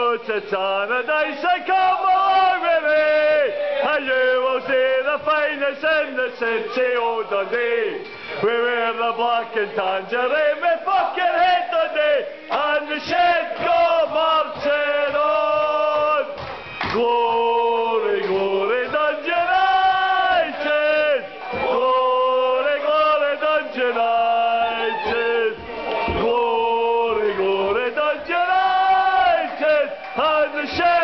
go to Tannadice and come along with me, and you will see the finest in the city of Dundee. We wear the black and tangerine with fucking head Dundee, and the shed go marching on. Glory, glory, Dundee United! Glory, glory, Dundee United! Glory, glory, Dundee United! And the shed